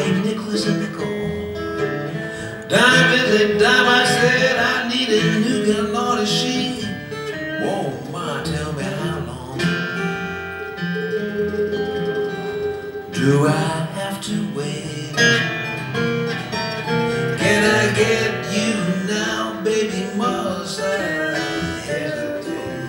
a nickel is a nickel. Dime is a dime, I said I need a new gun, Lord, and she won't mind. Tell me how long do I have to wait? Can I get you now, baby, must I hesitate?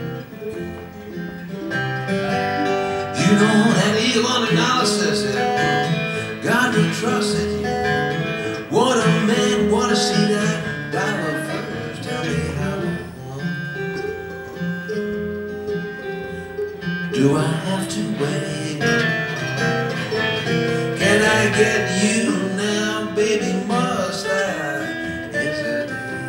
You know that eagle on analysis, God will trust it. What a man, wanna see that dollar first. Tell me how long do I have to wait? Can I get you now, baby, must I hesitate?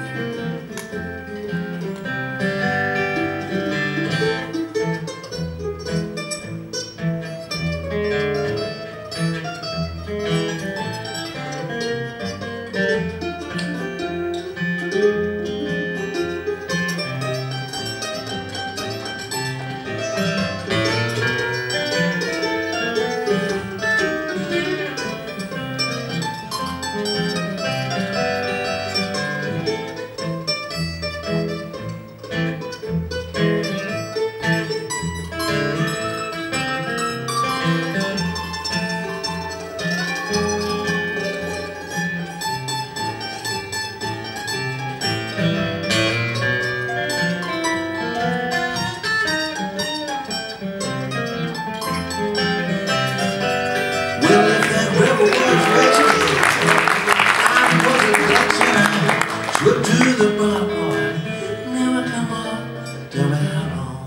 Slip to the bar, boy, never come up, tell me how long.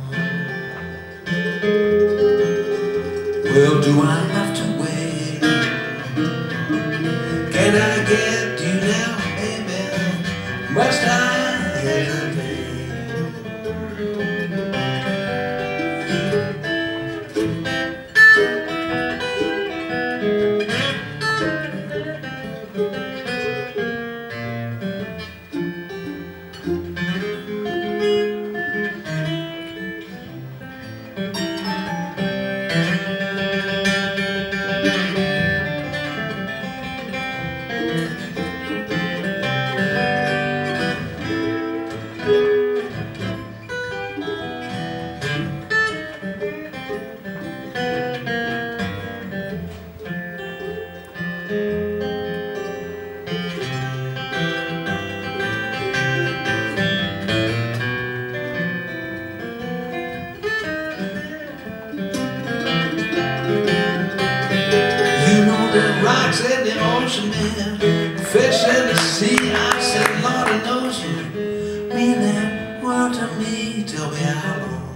Well, do I have to wait? Can I get you now, baby? Must I hesitate? Rocks in the ocean, man, fish in the sea. I said, Lord, it knows you mean that word to me. Tell me how long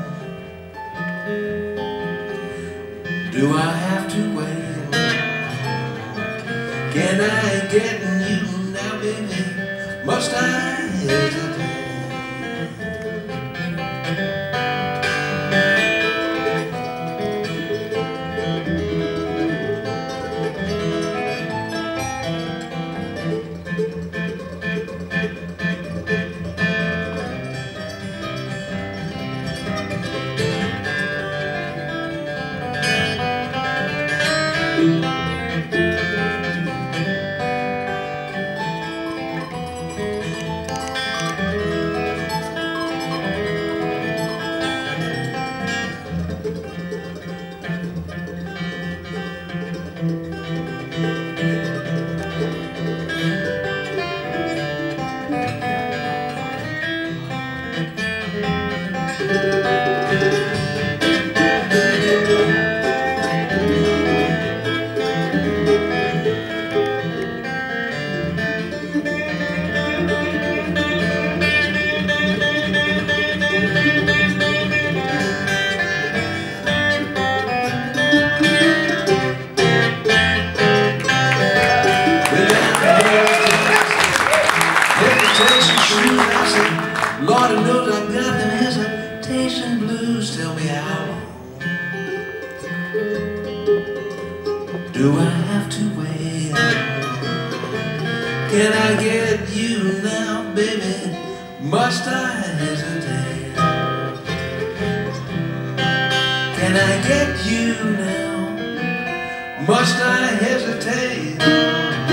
do I have to wait? Can I get you now, baby? Must I hesitate? Lord, I know I've got them hesitation blues. Tell me how long do I have to wait? Can I get you now, baby? Must I hesitate? Can I get you now? Must I hesitate?